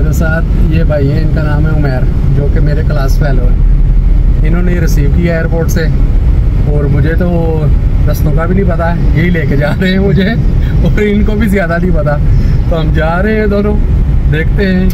मेरे साथ ये भाई है, इनका नाम है उमैर, जो कि मेरे क्लास फेलो है। इन्होंने रिसीव किया एयरपोर्ट से और मुझे तो रास्तों का भी नहीं पता है, यही लेके जा रहे हैं मुझे और इनको भी ज़्यादा नहीं पता। तो हम जा रहे हैं दोनों, देखते हैं।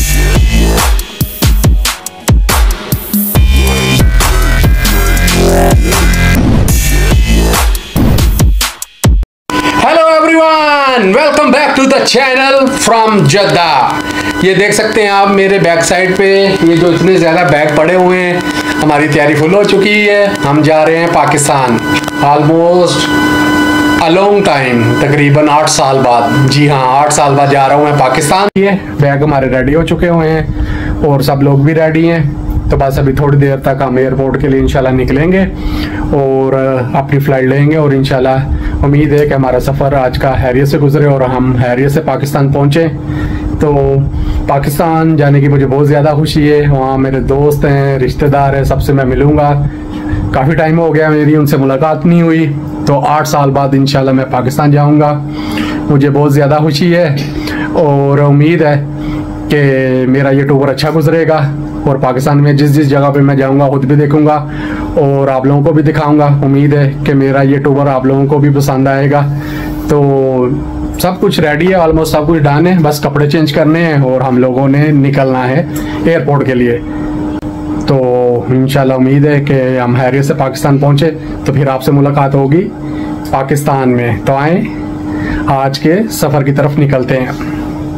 Welcome back to the channel from Jeddah. ये देख सकते हैं आप मेरे बैक साइड पे, ये जो इतने ज़्यादा बैग पड़े हुए हैं, हमारी तैयारी फुल हो चुकी है। हम जा रहे हैं Pakistan, almost a long time, तकरीबन 8 साल बाद। जी हाँ, 8 साल बाद जा रहा हूँ मैं पाकिस्तान। ये बैग हमारे रेडी हो चुके हुए हैं और सब लोग भी रेडी हैं। तो बस अभी थोड़ी देर तक हम एयरपोर्ट के लिए इंशाल्लाह निकलेंगे और अपनी फ़्लाइट लेंगे और इंशाल्लाह उम्मीद है कि हमारा सफ़र आज का हैरियत से गुजरे और हम हैरियत से पाकिस्तान पहुँचे। तो पाकिस्तान जाने की मुझे बहुत ज़्यादा खुशी है। वहाँ मेरे दोस्त हैं, रिश्तेदार हैं, सबसे मैं मिलूँगा। काफ़ी टाइम हो गया मेरी उनसे मुलाकात नहीं हुई, तो 8 साल बाद इंशाल्लाह मैं पाकिस्तान जाऊँगा। मुझे बहुत ज़्यादा खुशी है और उम्मीद है कि मेरा ये टूर अच्छा गुजरेगा और पाकिस्तान में जिस जिस जगह पे मैं जाऊंगा खुद भी देखूंगा और आप लोगों को भी दिखाऊंगा। उम्मीद है कि मेरा ये टूर आप लोगों को भी पसंद आएगा। तो सब कुछ रेडी है, ऑलमोस्ट सब कुछ डन है, बस कपड़े चेंज करने हैं और हम लोगों ने निकलना है एयरपोर्ट के लिए। तो इंशाल्लाह उम्मीद है कि हम हैरियत से पाकिस्तान पहुँचे, तो फिर आपसे मुलाकात होगी पाकिस्तान में। तो आए आज के सफ़र की तरफ निकलते हैं।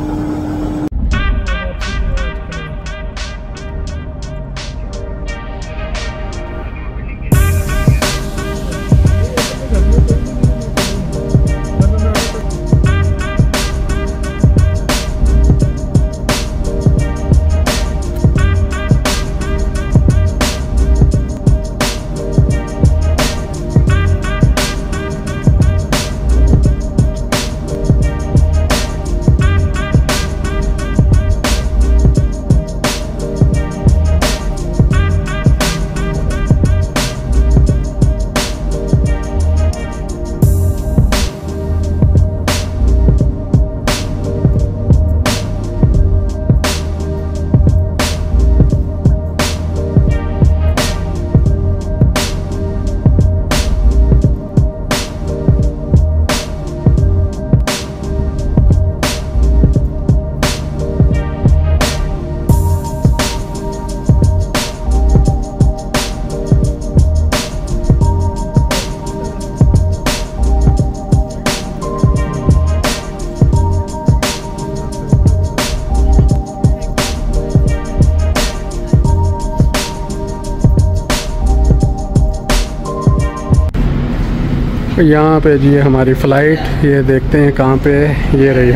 यहाँ पे जी हमारी फ़्लाइट, ये देखते हैं कहाँ पे। ये रही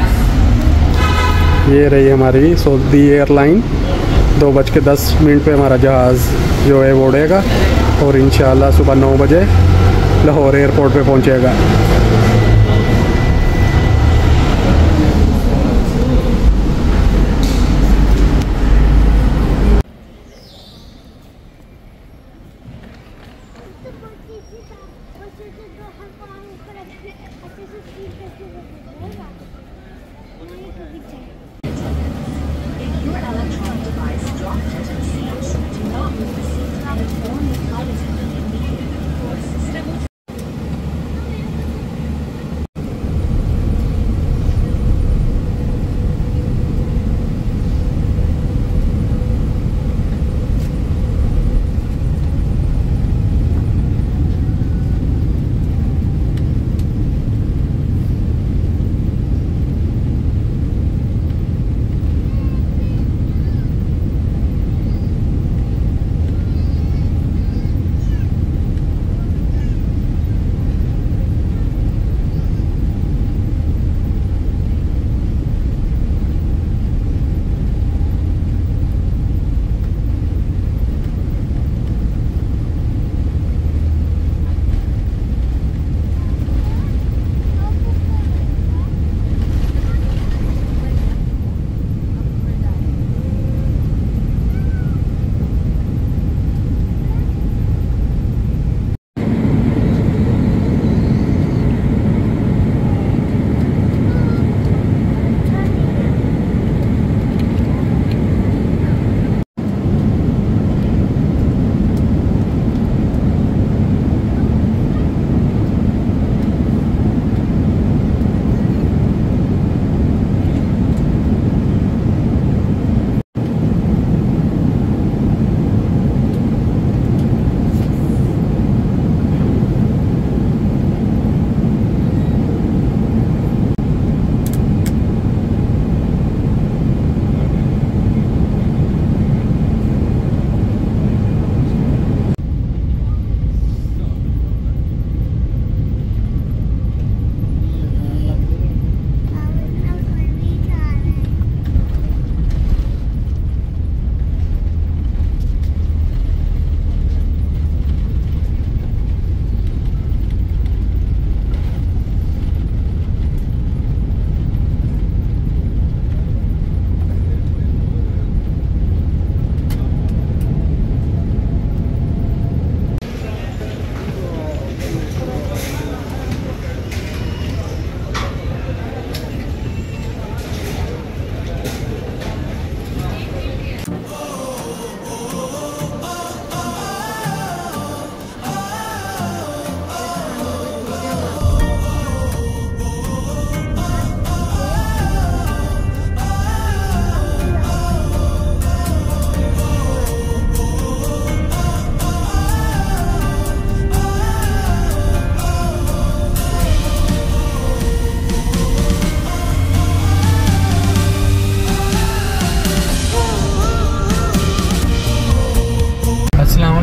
हमारी सऊदी एयरलाइन। 2:10 पे हमारा जहाज़ जो है वो उड़ेगा और इंशाल्लाह सुबह 9 बजे लाहौर एयरपोर्ट पे पहुँचेगा।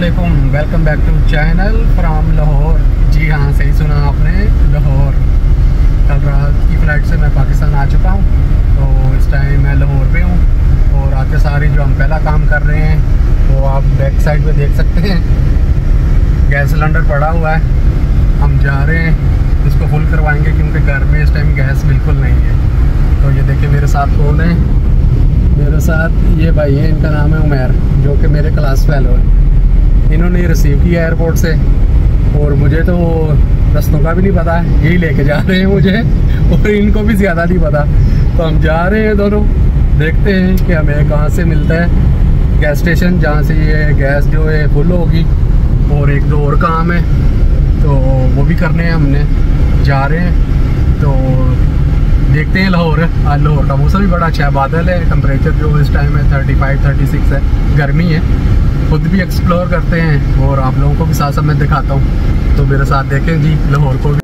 अस्सलामुअलैकुम, welcome back to channel from Lahore. जी हाँ, सही सुना आपने, लाहौर। कल रात की फ़्लाइट से मैं पाकिस्तान आ चुका हूँ, तो इस टाइम मैं लाहौर पे हूँ। और आते सारी जो हम पहला काम कर रहे हैं वो आप बैक साइड पे देख सकते हैं, गैस सिलेंडर पड़ा हुआ है। हम जा रहे हैं इसको फुल करवाएंगे क्योंकि घर में इस टाइम गैस बिल्कुल नहीं है। तो ये देखिए मेरे साथ कौन है, मेरे साथ ये भाई है, इनका नाम है उमैर, जो कि मेरे क्लास फेलो है। इन्होंने रिसीव किया एयरपोर्ट से और मुझे तो रास्तों का भी नहीं पता है, यही लेके जा रहे हैं मुझे, और इनको भी ज़्यादा नहीं पता। तो हम जा रहे हैं दोनों, देखते हैं कि हमें कहाँ से मिलता है गैस स्टेशन जहाँ से ये गैस जो है फुल होगी। और एक दो और काम है तो वो भी करने हैं, हमने जा रहे हैं। तो देखते हैं। लाहौर का मौसम भी बड़ा अच्छा है, बादल है, टेम्परेचर जो इस टाइम है 35-36 है, गर्मी है। खुद भी एक्सप्लोर करते हैं और आप लोगों को भी साथ साथ मैं दिखाता हूँ, तो मेरे साथ देखें जी लाहौर को भी।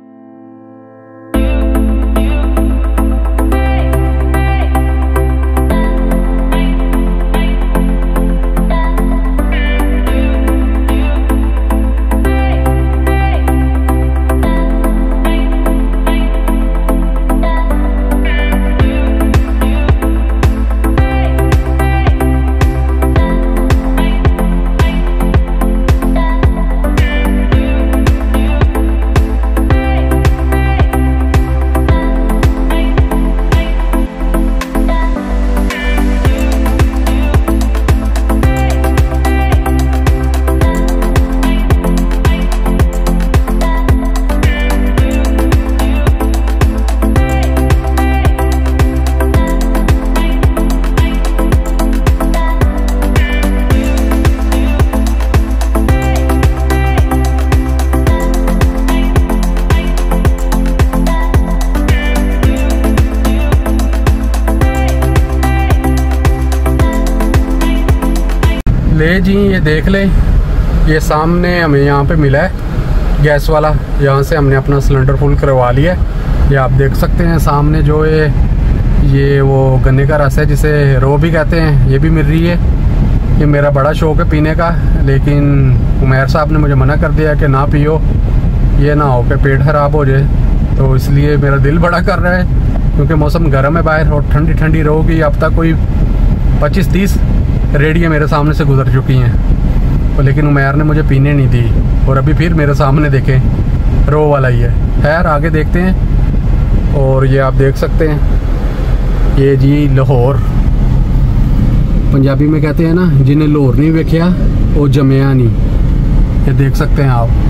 ले जी, ये देख लें, ये सामने हमें यहाँ पे मिला है गैस वाला, यहाँ से हमने अपना सिलेंडर फुल करवा लिया है। ये आप देख सकते हैं सामने जो है ये वो गन्ने का रस है जिसे रो भी कहते हैं, ये भी मिल रही है। ये मेरा बड़ा शौक़ है पीने का, लेकिन उमैर साहब ने मुझे मना कर दिया कि ना पियो, ये ना हो कि पेट ख़राब हो जाए। तो इसलिए मेरा दिल बड़ा कर रहा है क्योंकि मौसम गर्म है बाहर और ठंडी ठंडी रो की अब तक कोई 25-30 रेडियाँ मेरे सामने से गुजर चुकी हैं, तो लेकिन उमैर ने मुझे पीने नहीं दी। और अभी फिर मेरे सामने देखें रो वाला ही है। खैर आगे देखते हैं। और ये आप देख सकते हैं, ये जी लाहौर, पंजाबी में कहते हैं ना, जिन्हें लाहौर नहीं वेख्या वो जमया नहीं। ये देख सकते हैं आप,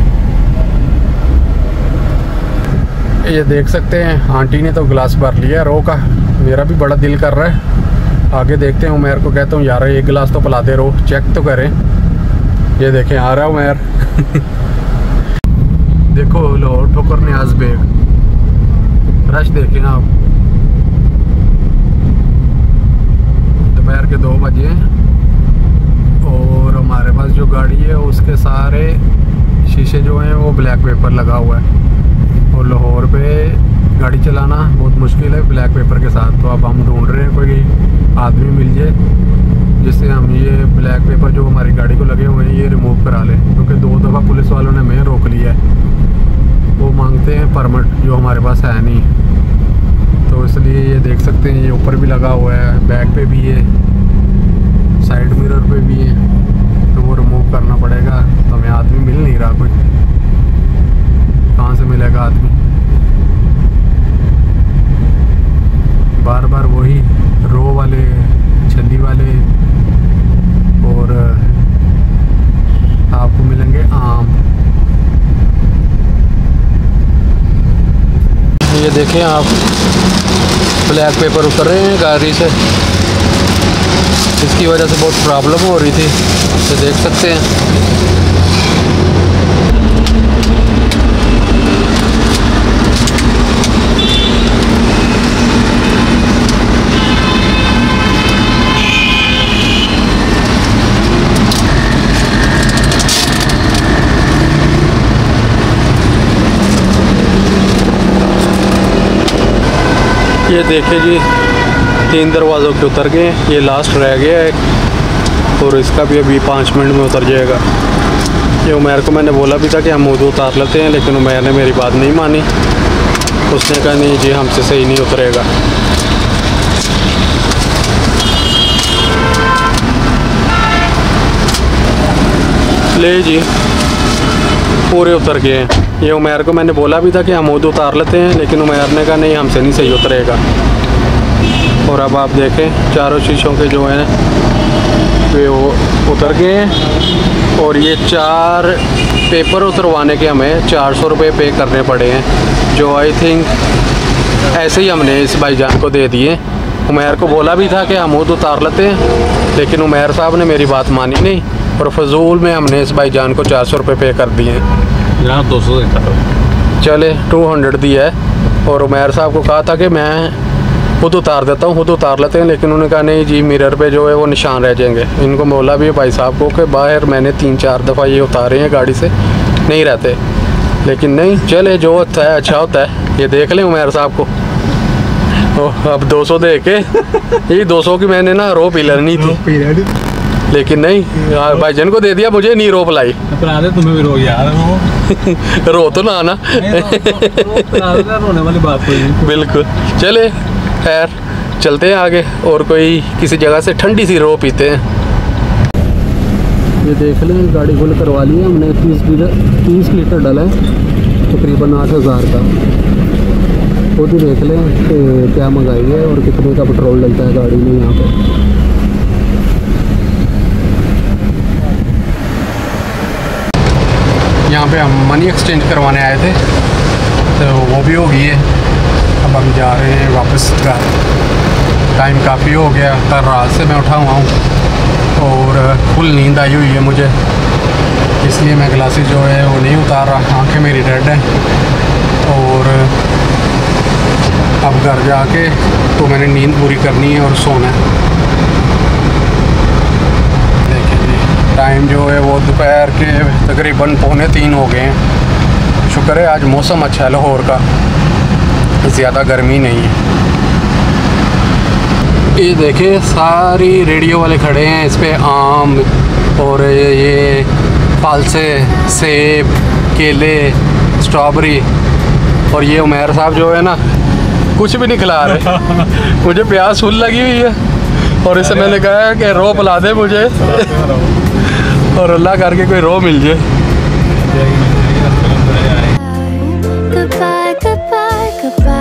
ये देख सकते हैं आंटी ने तो गिलास भर लिया रो का। मेरा भी बड़ा दिल कर रहा है, आगे देखते हैं। उमैर को कहता हूँ यार एक गिलास तो पिला दे, रो चेक तो करें। ये देखें आ रहा है उमैर। देखो लाहौर ठोकर न्याज बेग, रश देखें आप। दोपहर के 2 बजे और हमारे पास जो गाड़ी है उसके सारे शीशे जो हैं वो ब्लैक पेपर लगा हुआ है। और लाहौर पे गाड़ी चलाना बहुत मुश्किल है ब्लैक पेपर के साथ। तो अब हम ढूंढ रहे हैं कोई आदमी मिल जाए जिससे हम ये ब्लैक पेपर जो हमारी गाड़ी को लगे हुए हैं ये रिमूव करा लें, क्योंकि 2 दफ़ा पुलिस वालों ने हमें रोक लिया है। वो मांगते हैं परमिट जो हमारे पास है नहीं। तो इसलिए ये देख सकते हैं, ये ऊपर भी लगा हुआ है, बैक पे भी है, साइड मिरर पे भी है, तो वो रिमूव करना पड़ेगा। तो हमें आदमी मिल नहीं रहा, कोई कहाँ से मिलेगा आदमी। बार बार वही रो वाले, छल्ली वाले, और आपको मिलेंगे आम। ये देखें आप, ब्लैक पेपर उतर रहे हैं गाड़ी से, इसकी वजह से बहुत प्रॉब्लम हो रही थी। ये देख सकते हैं। ये देखे जी 3 दरवाज़ों के उतर गए, ये लास्ट रह गया है। और इसका भी अभी 5 मिनट में उतर जाएगा। ये उमैर को मैंने बोला भी था कि हम उर्दू उतार लेते हैं, लेकिन उमैर ने मेरी बात नहीं मानी। उसने कहा नहीं जी हमसे सही नहीं उतरेगा। ले जी पूरे उतर गए हैं। ये उमैर को मैंने बोला भी था कि हम उर्दू उतार लेते हैं, लेकिन उमैर ने कहा नहीं हमसे नहीं सही उतरेगा। और अब आप देखें चारों शीशों के जो हैं वे वो उतर गए हैं। और ये 4 पेपर उतरवाने के हमें 400 रुपये पे करने पड़े हैं, जो आई थिंक ऐसे ही हमने इस भाईजान को दे दिए। उमैर को बोला भी था कि हम उर्दू उतार लेते हैं, लेकिन उमैर साहब ने मेरी बात मानी नहीं और फजूल में हमने इस भाईजान को 400 रुपये पे कर दिए हैं। यहाँ 200 देता था, चले 200 दिया है। और उमैर साहब को कहा था कि मैं खुद उतार देता हूँ, खुद उतार लेते हैं, लेकिन उन्होंने कहा नहीं जी मिरर पे जो है वो निशान रह जाएंगे। इनको बोला भी भाई साहब को कि बाहर मैंने 3-4 दफ़ा ये उतारे हैं गाड़ी से, नहीं रहते, लेकिन नहीं चले जो होता है अच्छा होता है। ये देख लें उमैर साहब को। अब 200 दे के ये 200 की मैंने ना रो पी लेनी थी, लेकिन नहीं भाईजान को दे दिया, मुझे नहीं रो पिलाई। तुम्हें भी रो यार रो तो ना आना रोने वाली बात कोई नहीं। बिल्कुल चले खैर चलते हैं आगे और कोई किसी जगह से ठंडी सी रो पीते हैं। ये देख लें गाड़ी फुल करवा ली है हमने। 30 लीटर डाला है, तकरीबन 8000 का। खुद ही देख लें कि क्या महंगाई है और कितने का पेट्रोल डलता है गाड़ी में यहाँ पे। यहाँ पे हम मनी एक्सचेंज करवाने आए थे, तो वो भी हो गई है। अब हम जा रहे हैं वापस घर। टाइम काफ़ी हो गया, कल रात से मैं उठा हुआ हूँ और फुल नींद आई हुई है मुझे, इसलिए मैं ग्लासेस जो है वो नहीं उतार रहा। आँखें मेरी रेड हैं और अब घर जाके तो मैंने नींद पूरी करनी है और सोना है। टाइम जो है वो दोपहर के तकरीबन 2:45 हो गए हैं। शुक्र है आज मौसम अच्छा है लाहौर का, ज़्यादा गर्मी नहीं है। ये देखिए सारी रेडियो वाले खड़े हैं, इस पे आम और ये फालसे, सेब, केले, स्ट्रॉबेरी। और ये उमैर साहब जो है ना कुछ भी नहीं खिला रहे। मुझे प्यास फुल लगी हुई है और इसे मैंने कहा कि रो पिला दे मुझे और अल्लाह करके कोई रो मिल जाए। Goodbye, goodbye, goodbye.